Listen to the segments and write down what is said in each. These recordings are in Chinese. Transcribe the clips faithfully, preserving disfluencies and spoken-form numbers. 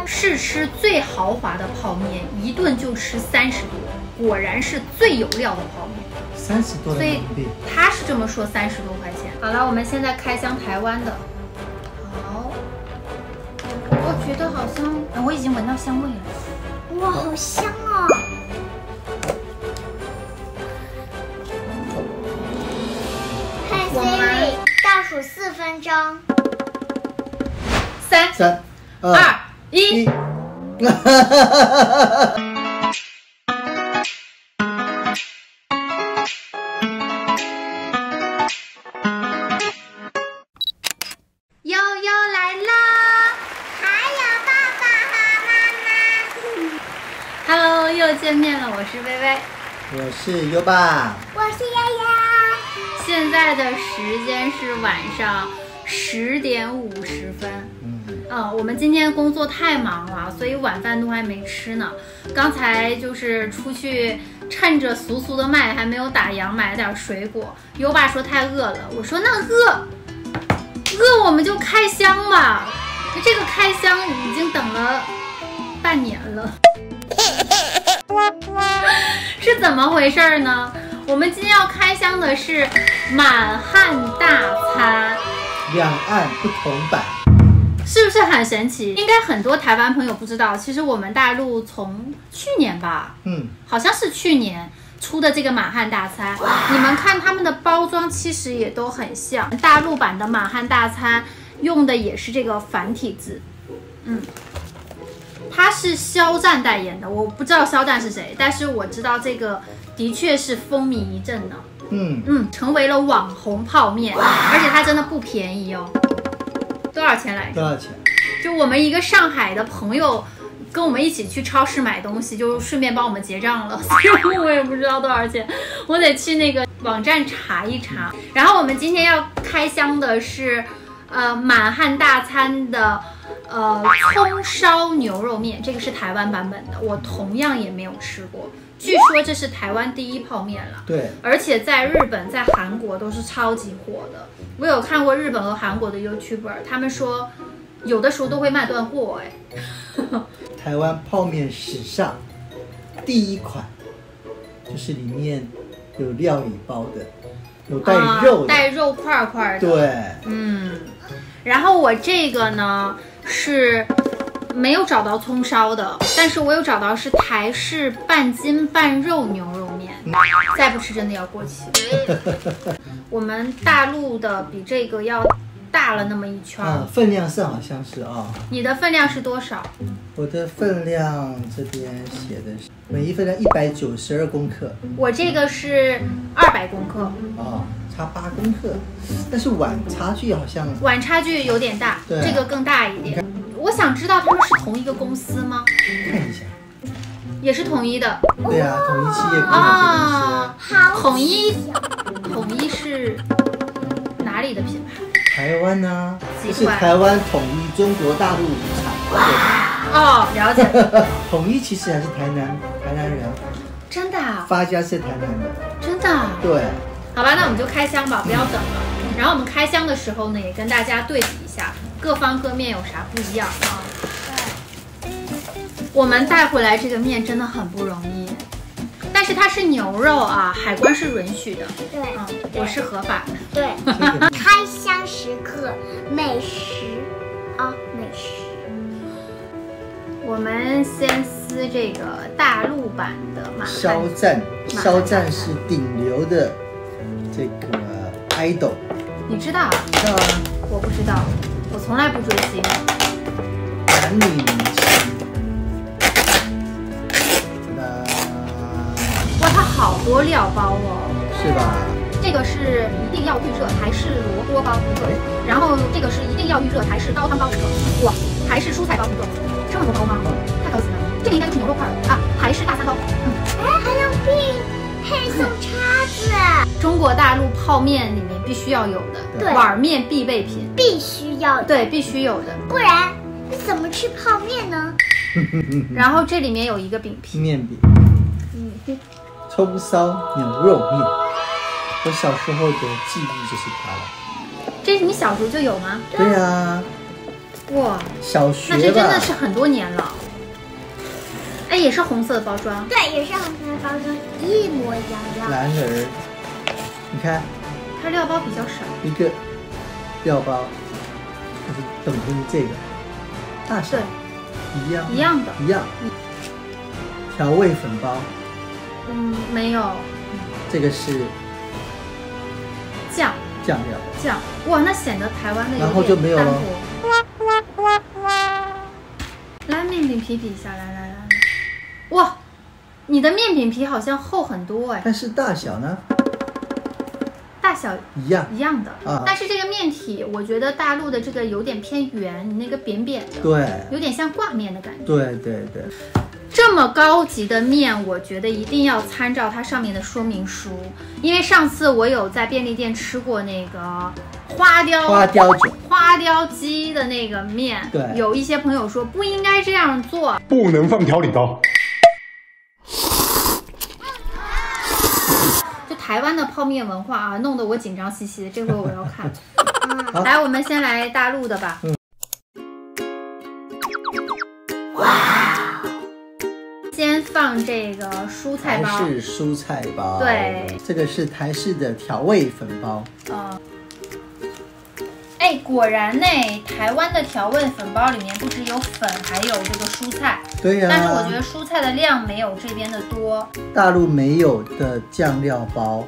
试吃最豪华的泡面，一顿就吃三十多，果然是最有料的泡面。 三十多的人民币， 他是这么说，三十多块钱。好了，我们现在开箱台湾的。好，我觉得好像，我已经闻到香味了。 哇，好香哦！看 Siri， 倒数四分钟。 三三二一。悠悠来啦！ 还有爸爸和妈妈。 Hello， 又见面了，我是薇薇， 我是优爸， 我是丫丫。 现在的时间是晚上十点五十分。嗯，嗯，我们今天工作太忙了，所以晚饭都还没吃呢。刚才就是出去趁着俗俗的麦还没有打烊，买了点水果。优爸说太饿了，我说那饿。饿我们就开箱吧，这个开箱已经等了半年了，是怎么回事呢？我们今天要开箱的是满汉大餐， 两岸不同版， 是不是很神奇？应该很多台湾朋友不知道，其实我们大陆从去年吧，嗯，好像是去年出的这个满汉大餐，你们看他们的包装其实也都很像。大陆版的满汉大餐用的也是这个繁体字，嗯，他是肖战代言的，我不知道肖战是谁，但是我知道这个的确是风靡一阵的，嗯嗯，成为了网红泡面，而且它真的不便宜哦，多少钱来着？ 多少钱？ 就我们一个上海的朋友。跟我们一起去超市买东西，就顺便帮我们结账了，所以我也不知道多少钱，我得去那个网站查一查。然后我们今天要开箱的是，呃，满汉大餐的，呃，葱烧牛肉面，这个是台湾版本的，我同样也没有吃过。据说这是台湾第一泡面了， 对， 而且在日本、在韩国都是超级火的。我有看过日本和韩国的 YouTuber， 他们说有的时候都会卖断货，哎。 台湾泡面史上第一款，就是里面有料理包的，有带肉的， 啊、带肉块块的。 对， 嗯。然后我这个呢是没有找到葱烧的，但是我有找到是台式半筋半肉牛肉面，再不吃真的要过期。我们大陆的比这个要大了那么一圈， 啊，分量上好像是啊、哦。 你的分量是多少？ 我的分量这边写的是每一份量一百九十二公克。 我这个是二百公克。 哦，差八公克，但是碗差距好像碗差距有点大， 对、啊， 这个更大一点。我想知道他们是同一个公司吗？ 看一下， 也是统一的。 对啊，统一企业科啊， 好， 统一，统一是哪里的品牌？ 台湾呢、啊，这是台湾统一中国大陆产的。 哦，了解。 统一其实还是台南台南人， 真的、啊？ 发家是台南的， 真的、啊？ 对。 好吧，那我们就开箱吧，不要等了。然后我们开箱的时候呢，也跟大家对比一下各方各面有啥不一样啊。我们带回来这个面真的很不容易。但是它是牛肉啊，海关是允许的。 对， 嗯，我是合法的。 对，开箱时刻，美食啊，美食。 我们先撕这个大陆版的满汉。 肖战，肖战是顶流的这个 idol。 你知道？ 知道啊。 我不知道，我从来不追星。 男女明星。 哇，它好多料包哦， 是吧？ 这个是一定要预热台式萝卜包一个，然后这个是一定要预热台式高汤包一个，哇，台式蔬菜包一个，这么多包吗？太高级了！这个应该就是牛肉块啊，台式大餐包。嗯， 哎，还有配配送叉子。 中国大陆泡面里面必须要有的， 对， 碗面必备品， 必须要的， 对，必须有的， 不然你怎么吃泡面呢？ 然后这里面有一个饼皮， 面饼。嗯。葱烧牛肉面，我小时候的记忆就是它了。 这是你小时候就有吗？ 对啊， 哇， 小学吧。 那这真的是很多年了。哎，也是红色的包装。 对，也是红色的包装，一模一样的。 然而，你看， 它料包比较少。 一个料包就是等同于这个大小，一样， 一样的， 一样。调味粉包， 嗯，没有。 这个是酱。 酱料。 酱，哇，那显得台湾的有点然后就没有了。 来，面饼皮比一下，来来来。哇，你的面饼皮好像厚很多哎。 但是大小呢？ 大小一样一样的啊。 但是这个面体，我觉得大陆的这个有点偏圆，你那个扁扁的， 对， 有点像挂面的感觉。 对对对。 这么高级的面，我觉得一定要参照它上面的说明书，因为上次我有在便利店吃过那个花雕花雕酒花雕鸡的那个面， 对， 有一些朋友说不应该这样做， 不能放调理包。 就台湾的泡面文化啊，弄得我紧张兮兮的，这回我要看。嗯、来，我们先来大陆的吧。嗯先放这个蔬菜包， 台式蔬菜包， 对， 这个是台式的调味粉包。 嗯，哎，果然呢，台湾的调味粉包里面不只有粉，还有这个蔬菜。 对呀、啊。 但是我觉得蔬菜的量没有这边的多。 大陆没有的酱料包，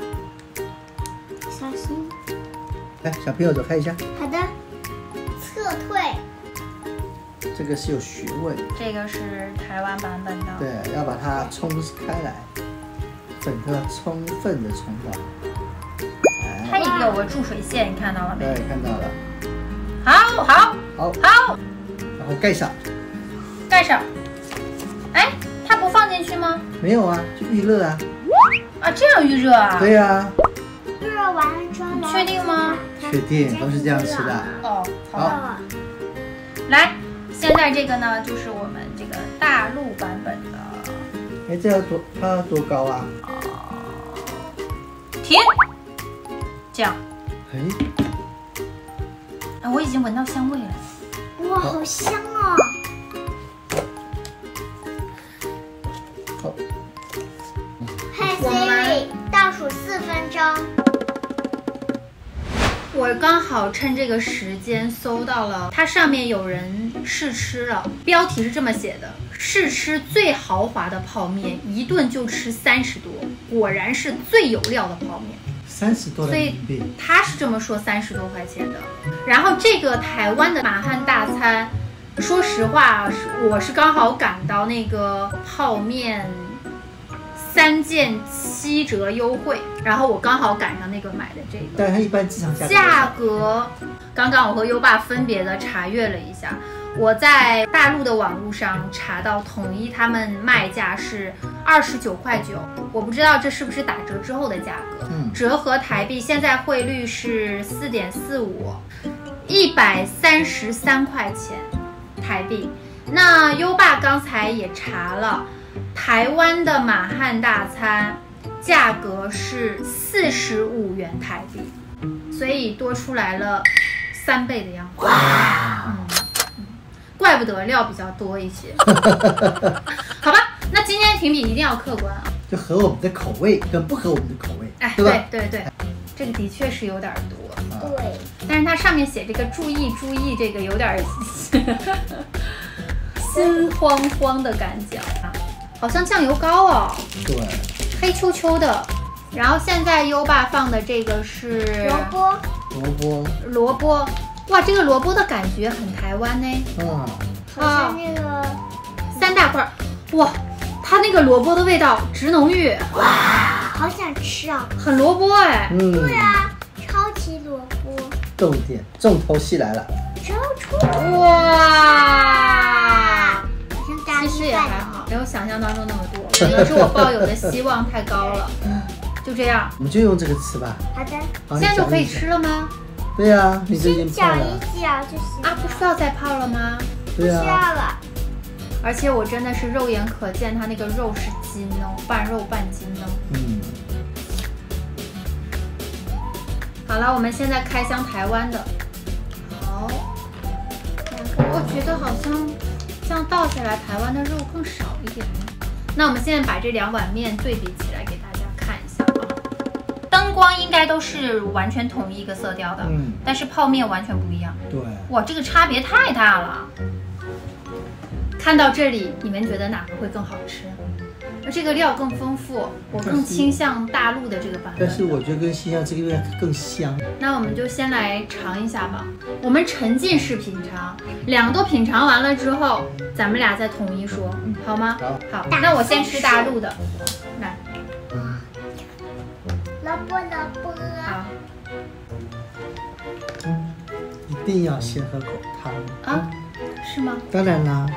小心。 来，小朋友走开一下。 好的，撤退。 这个是有学问， 这个是台湾版本的， 对，要把它冲开来，整个充分的冲到。 它也有个注水线，你看到了没？ 对，看到了。 好，好， 好， 好， 然后盖上， 盖上。哎，它不放进去吗？ 没有啊，就预热啊。 啊，这样预热啊？ 对呀。 预热完了之后， 确定吗？ 确定，都是这样吃的。 哦，好。来。现在这个呢，就是我们这个大陆版本的。 哎，这要多，它要多高啊？ 停，这样。 哎， 啊，我已经闻到香味了。 哇，好香哦！ 好。 嘿 Siri， 倒数四分钟。 我刚好趁这个时间搜到了，它上面有人试吃了，标题是这么写的：试吃最豪华的泡面，一顿就吃三十多，果然是最有料的泡面。 三十多的人民币， 他是这么说，三十多块钱的。然后这个台湾的马汉大餐，说实话，我是刚好赶到那个泡面三件七折优惠，然后我刚好赶上那个买的这个， 但它一般市场价格价格，刚刚我和优爸分别的查阅了一下，我在大陆的网络上查到统一他们卖价是二十九块九，我不知道这是不是打折之后的价格，嗯，折合台币现在汇率是四点四五，一百三十三块钱台币。那优爸刚才也查了。台湾的马汉大餐价格是四十五元台币，所以多出来了三倍的样子。嗯嗯，怪不得料比较多一些。好吧，那今天的评比一定要客观啊， 就合我们的口味跟不合我们的口味， 哎， 对吧？ 对对对，这个的确是有点多。 对， 但是它上面写这个注意注意，这个有点心慌慌的感觉啊。好像酱油膏哦， 对， 黑秋秋的。然后现在优爸放的这个是萝卜， 萝卜， 萝卜，哇，这个萝卜的感觉很台湾呢。 嗯， 好像那个三大块，哇，它那个萝卜的味道直浓郁， 哇，好想吃啊， 很萝卜哎。 嗯， 对啊，超级萝卜。 重点，重头戏来了， 招出哇！其实也还好，没有想象当中那么多，可能是我抱有的希望太高了。就这样， 我们就用这个吃吧。 好的， 现在就可以吃了吗？ 对呀、啊，你这已经泡了。 先搅一搅就行啊，不需要再泡了吗？ 对呀、啊， 不需要了。 而且我真的是肉眼可见，它那个肉是筋哦，半肉半筋哦。 嗯。 好了，我们现在开箱台湾的。好， 然我觉得好像这样倒起来，台湾的肉更少一点。那我们现在把这两碗面对比起来，给大家看一下啊。灯光应该都是完全统一一个色调的，嗯，但是泡面完全不一样。 对， 哇，这个差别太大了。看到这里，你们觉得哪个会更好吃？这个料更丰富，我更倾向大陆的这个版本。 但是我觉得跟西洋这个面更香。 那我们就先来尝一下吧，我们沉浸式品尝，两个都品尝完了之后，咱们俩再统一说，好吗？好，好，那我先吃大陆的，来。 萝卜萝卜。 好。 一定要先喝口汤啊？是吗？ 当然啦。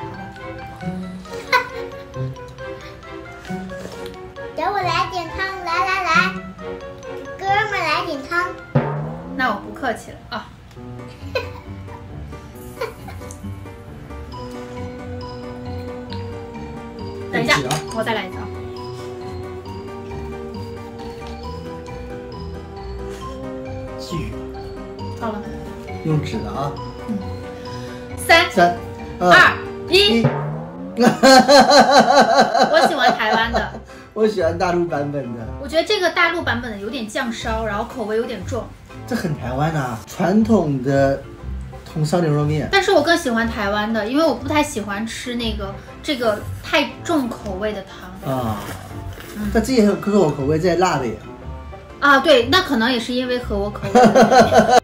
给我来点汤，来来来，哥们来点汤。 那我不客气了啊。等一下，我再来一次啊。 继好了。 用纸了啊。 嗯。三三二一。我喜欢台湾的。 我喜欢大陆版本的。 我觉得这个大陆版本的有点酱烧，然后口味有点重。 这很台湾啊，传统的红烧牛肉面。 但是我更喜欢台湾的，因为我不太喜欢吃那个这个太重口味的汤啊。嗯，但这也有可口口味，在辣的呀。 啊，对，那可能也是因为合我口味的。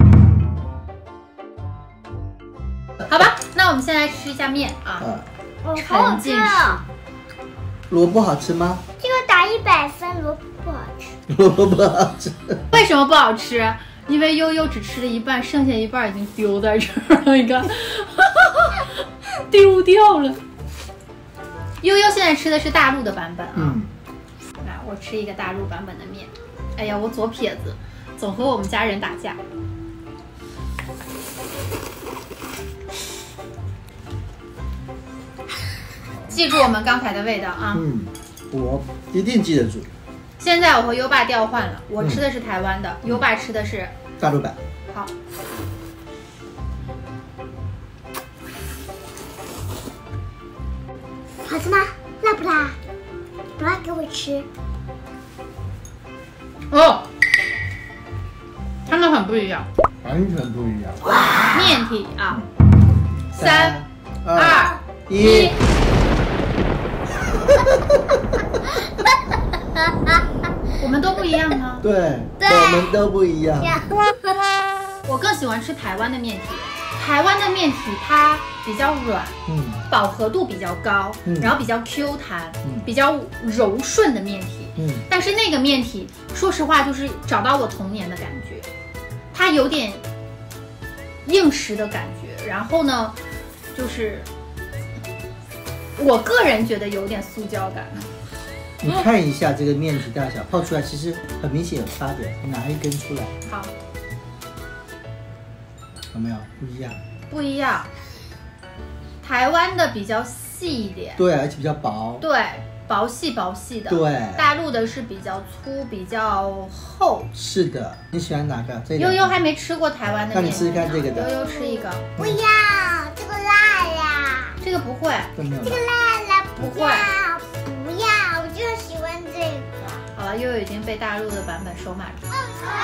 好吧，那我们现在吃一下面啊。 嗯， 沉浸式。 萝卜好吃吗？ 这个打一百分，萝卜不好吃。 萝卜不好吃。 为什么不好吃？因为悠悠只吃了一半，剩下一半已经丢在这儿了，你看，丢掉了。悠悠现在吃的是大陆的版本啊。嗯。来，我吃一个大陆版本的面。哎呀，我左撇子，总和我们家人打架。记住我们刚才的味道啊！ 嗯，我一定记得住。 现在我和优爸调换了，我吃的是台湾的，嗯、优爸吃的是大陆版。 好， 好吃吗？辣不辣？不辣给我吃。 哦，他们很不一样， 完全不一样。 面体啊，三二一。 我们都不一样吗？ 对，我们都不一样。 我更喜欢吃台湾的面体，台湾的面体它比较软，嗯，饱和度比较高，嗯，然后比较 Q 弹，嗯，比较柔顺的面体，嗯。但是那个面体，说实话就是找到我童年的感觉，它有点硬实的感觉，然后呢，就是我个人觉得有点塑胶感。 你看一下这个面体大小，泡出来其实很明显有差别。你拿一根出来， 好， 有没有不一样？ 不一样。台湾的比较细一点， 对，而且比较薄， 对，薄细薄细的。 对， 大陆的是比较粗，比较厚。 是的，你喜欢哪个？这悠悠还没吃过台湾的面， 那你试试看这个的。 悠悠吃一个。 不要，这个辣呀。 这个不会。 这个辣辣不会。 不要，我就喜欢这个。 好了，悠悠已经被大陆的版本收买了。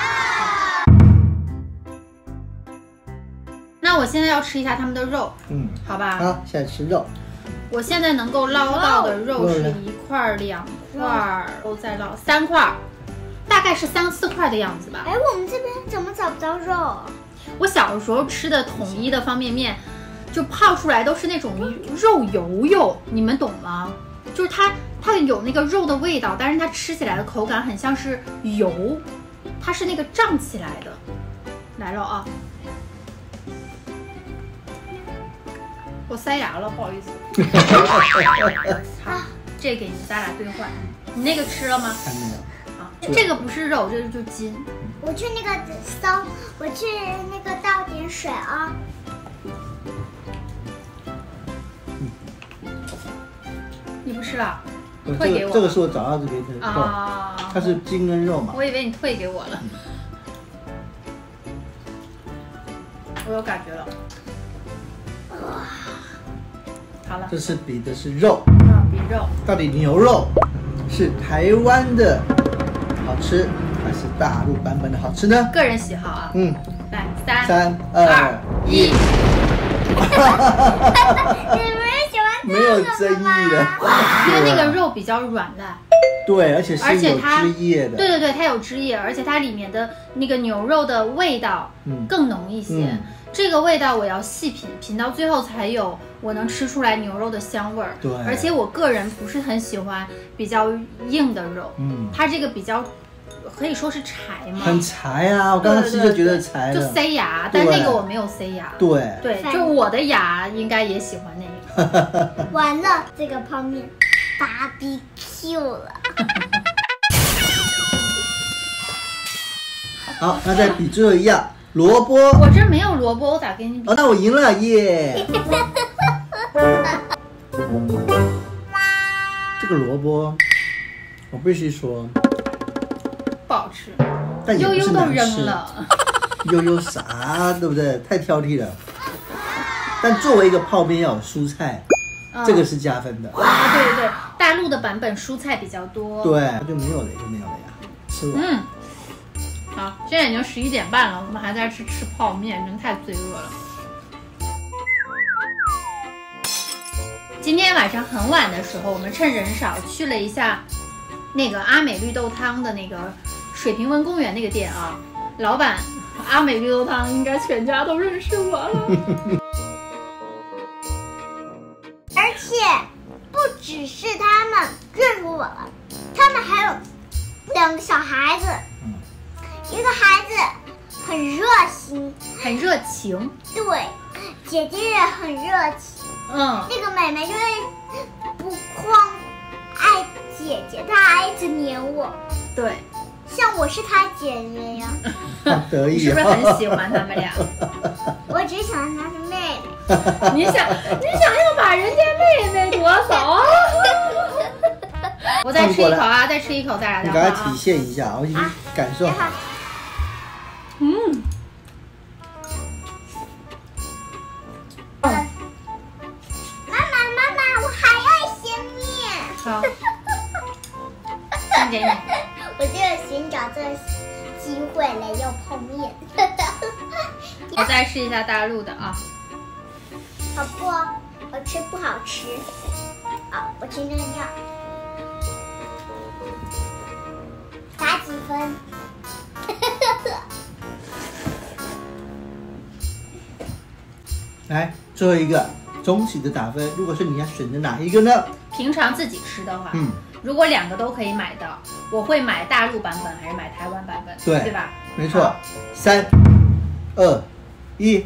那我现在要吃一下他们的肉，嗯，好吧。 好，现在吃肉。 我现在能够捞到的肉是一块、两块，都再捞三块，大概是三四块的样子吧。 哎，我们这边怎么找不到肉？ 我小时候吃的统一的方便面，就泡出来都是那种肉油油，你们懂吗？就是它它有那个肉的味道，但是它吃起来的口感很像是油，它是那个胀起来的。来了啊！我塞牙了，不好意思。好，这给你，咱俩兑换。你那个吃了吗？ 还没有。 好，这个不是肉，这个就筋。 我去那个搜，我去那个倒点水啊。 你不吃了？ 退给我。 这个是我找到这边的肉，它是筋跟肉嘛。 我以为你退给我了。我有感觉了。 好了， 这是比的是肉， 嗯，比肉。 到底牛肉是台湾的好吃，还是大陆版本的好吃呢？ 个人喜好啊。 嗯， 来，三、 三、二、一。 你们喜欢没有争议的， 因为那个肉比较软烂。 对，而且是有汁液的。 对对对，它有汁液，而且它里面的那个牛肉的味道更浓一些。嗯、这个味道我要细品，品到最后才有我能吃出来牛肉的香味儿。 对， 而且我个人不是很喜欢比较硬的肉，嗯，它这个比较可以说是柴吗？ 很柴啊！我刚刚吃就觉得柴了， 就塞牙，但那个我没有塞牙。 对对，就我的牙应该也喜欢那个。 完了，这个泡面 B B Q 了。 好，那再比最后一样，萝卜。 我这没有萝卜，我咋跟你比？ 哦，那我赢了耶！这个萝卜，我必须说不好吃， 但也不是难吃。 悠悠都扔了， 悠悠啥，对不对？太挑剔了。但作为一个泡面要有蔬菜。嗯、这个是加分的啊！对对对，大陆的版本蔬菜比较多， 对，就没有了，就没有了呀。吃完。 嗯，好，现在已经十一点半了，我们还在吃吃泡面，真太罪恶了。今天晚上很晚的时候，我们趁人少去了一下那个阿美绿豆汤的那个水平温公园那个店啊，老板阿美绿豆汤应该全家都认识我了。 而且不只是他们认出我了，他们还有两个小孩子，嗯、一个孩子很热心， 很热情， 对，姐姐也很热情，嗯，那个妹妹就是不光爱姐姐，她还一直黏我， 对， 像我是她姐姐呀， 得意， 你是不是很喜欢他们俩？ 我只想她是妹妹。 你想，你想要把人家妹妹夺走？我再吃一口啊，再吃一口，再来。 你给它体现一下，我去感受。啊、 嗯。 妈妈，妈妈，我还要一些面。 好，先给你。 我就是寻找这个机会来要泡面。 我再试一下大陆的啊。 好不好吃不好吃？好，我听听看，打几分？ 来，最后一个终极的打分，如果是你要选择哪一个呢？ 平常自己吃的话，嗯，如果两个都可以买到，我会买大陆版本还是买台湾版本？ 对， 对吧？ 没错。三、二、一。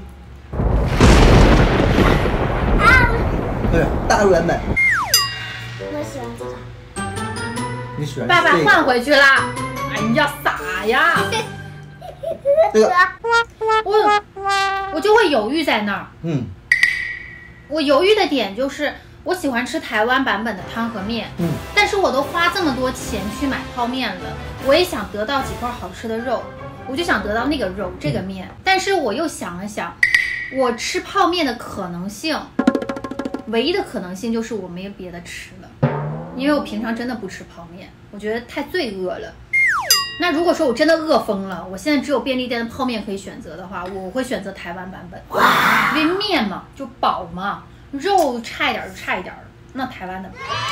对，大陆版本。 我喜欢这个。 你喜欢？ 爸爸换回去啦！哎呀，傻呀！ 这个， 我我就会犹豫在那儿。嗯。我犹豫的点就是，我喜欢吃台湾版本的汤和面。嗯。但是我都花这么多钱去买泡面了，我也想得到几块好吃的肉，我就想得到那个肉这个面。但是我又想了想，我吃泡面的可能性。唯一的可能性就是我没有别的吃了，因为我平常真的不吃泡面，我觉得太罪恶了。那如果说我真的饿疯了，我现在只有便利店的泡面可以选择的话，我会选择台湾版本，因为面嘛就饱嘛，肉差一点就差一点了，那台湾的。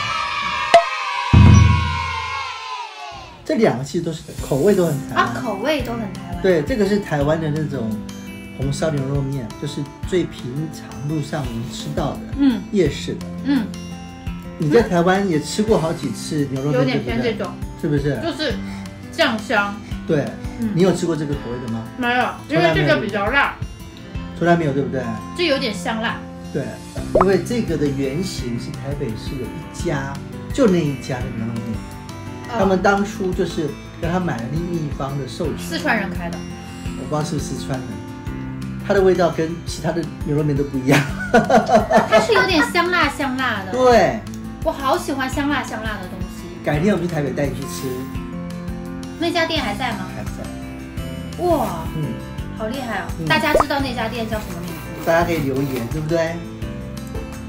这两个其实都是口味都很台湾啊，口味都很台湾。 对，这个是台湾的那种。红烧牛肉面就是最平常路上能吃到的，嗯，夜市的，嗯，你在台湾也吃过好几次牛肉面， 有点偏这种， 是不是？ 就是酱香。 对，嗯、你有吃过这个口味的吗？ 没有，因为这个比较辣。 从来没有，对不对？ 这有点香辣。 对，因为这个的原型是台北市有一家，就那一家的牛肉面，哦、他们当初就是跟他买了那秘方的授权， 四川人开的， 我不知道是不是四川人。它的味道跟其他的牛肉面都不一样， 它是有点香辣香辣的。 对， 我好喜欢香辣香辣的东西。 改天我们去台北带你去吃。 那家店还在吗？ 还在。 哇，嗯，好厉害哦！嗯、大家知道那家店叫什么名字？ 大家可以留言，对不对？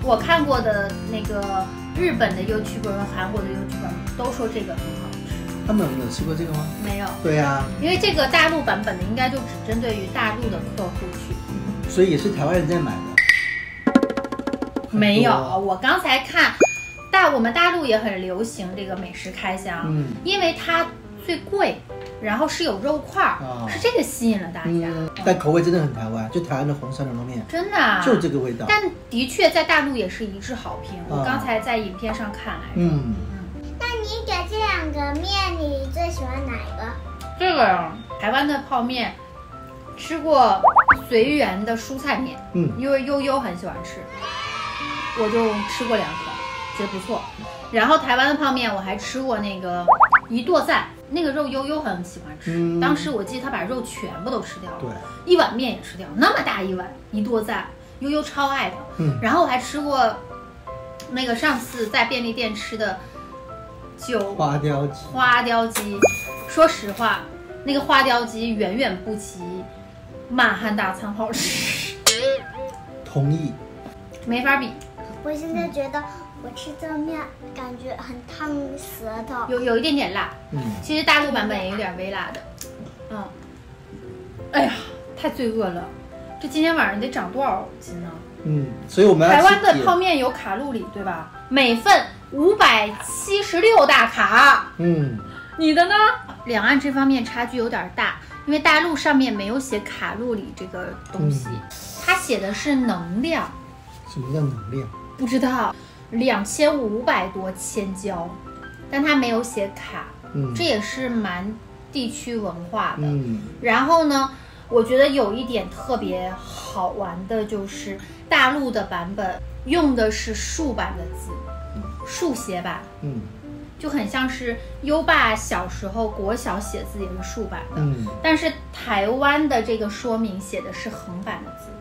我看过的那个日本的 YouTuber 和韩国的 YouTuber 都说这个很好吃。 他们有吃过这个吗？ 没有。 对啊， 因为这个大陆版本的应该就只针对于大陆的客户去， 所以也是台湾人在买的。 没有，我刚才看大我们大陆也很流行这个美食开箱，嗯，因为它最贵。然后是有肉块儿，哦、是这个吸引了大家。 嗯、但口味真的很台湾，就台湾的红烧牛肉面， 真的、啊、 就这个味道。 但的确在大陆也是一致好评。哦、我刚才在影片上看来着。嗯嗯。那你给这两个面，你最喜欢哪一个？ 这个呀，台湾的泡面，吃过随缘的蔬菜面，嗯，因为悠悠很喜欢吃，我就吃过两口，觉得不错。然后台湾的泡面我还吃过那个一剁赞。那个肉悠悠很喜欢吃，嗯、当时我记得他把肉全部都吃掉了，对，一碗面也吃掉，那么大一碗一剁赞，悠悠超爱的。嗯，然后我还吃过那个上次在便利店吃的酒花雕鸡， 花雕鸡，说实话，那个花雕鸡远远不及满汉大餐好吃。 同意， 没法比。 我现在觉得。我吃这个面感觉很烫舌头， 有有一点点辣，嗯，其实大陆版本也有点微辣的，嗯，哎呀，太罪恶了，这今天晚上得长多少斤呢？ 嗯，所以我们要台湾的泡面有卡路里对吧？每份五百七十六大卡，嗯，你的呢？两岸这方面差距有点大，因为大陆上面没有写卡路里这个东西，嗯、它写的是能量。 什么叫能量？ 不知道。两千五百多千焦，但它没有写卡，嗯，这也是蛮地区文化的。嗯，然后呢，我觉得有一点特别好玩的就是大陆的版本用的是竖版的字，竖写版，嗯，就很像是优爸小时候国小写字也是竖版的，嗯，但是台湾的这个说明写的是横版的字。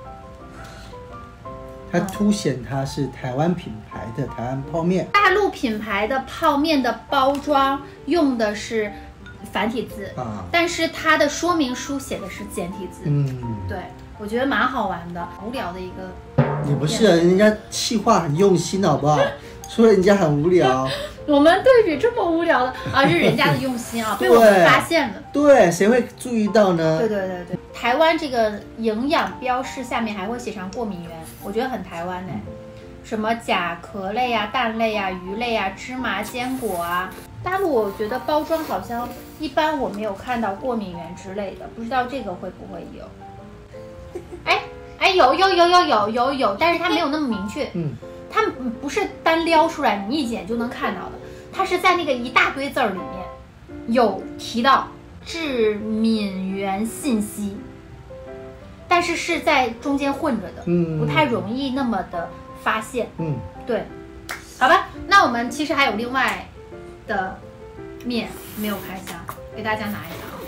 它凸显它是台湾品牌的台湾泡面， 大陆品牌的泡面的包装用的是繁体字啊，但是它的说明书写的是简体字。嗯，对，我觉得蛮好玩的，无聊的一个。 也不是，人家企划很用心，好不好？说人家很无聊。 我们对比这么无聊的啊，是人家的用心啊，被我们发现了。 对，谁会注意到呢？ 对对对对，台湾这个营养标示下面还会写上过敏源，我觉得很台湾呢。什么甲壳类啊、蛋类啊、鱼类啊、芝麻、坚果啊。大陆我觉得包装好像一般我没有看到过敏源之类的，不知道这个会不会有。哎哎，有有有有有有有，但是它没有那么明确。嗯。它不是单撩出来，你一眼就能看到的，它是在那个一大堆字儿里面有提到致敏源信息，但是是在中间混着的，嗯，不太容易那么的发现，嗯，对，好吧，那我们其实还有另外的面没有开箱，给大家拿一下啊。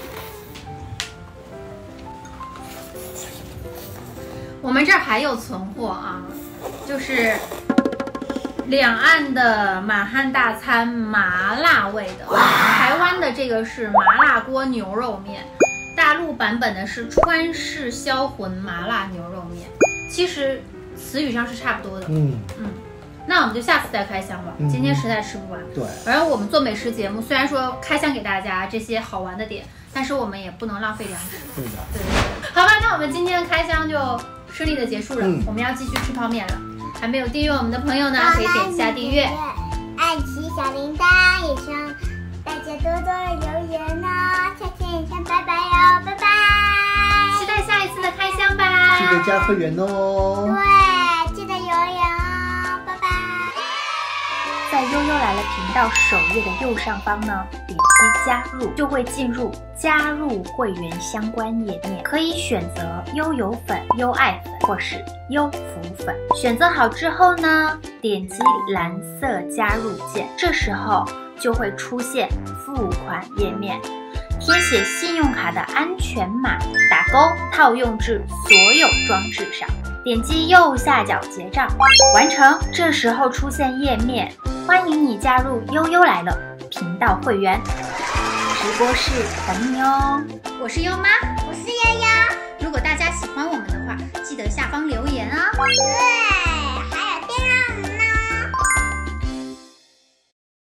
我们这儿还有存货啊，就是两岸的满汉大餐麻辣味的，台湾的这个是麻辣锅牛肉面，大陆版本的是川式销魂麻辣牛肉面，其实词语上是差不多的。嗯嗯，那我们就下次再开箱吧，今天实在吃不完。 对， 反正我们做美食节目，虽然说开箱给大家这些好玩的点，但是我们也不能浪费粮食。 对的， 对对对。好吧，那我们今天的开箱就顺利的结束了，嗯、我们要继续吃泡面了。还没有订阅我们的朋友呢，可以点一下订阅， 按起小铃铛，也希望大家多多留言哦。下次影片拜拜哟，拜拜！ 期待下一次的开箱吧， 记得加会员哦。 对，记得留言哦，拜拜。 在悠悠来了频道首页的右上方呢，点击加入就会进入加入会员相关页面，可以选择悠游粉、优爱粉或是优福粉。选择好之后呢，点击蓝色加入键，这时候就会出现付款页面，填写信用卡的安全码，打勾套用至所有装置上，点击右下角结账，完成。这时候出现页面，欢迎你加入悠悠来了频道会员，直播室等你哦。 我是优妈， 我是悠悠。 如果大家喜欢我们的话，记得下方留言啊。 对。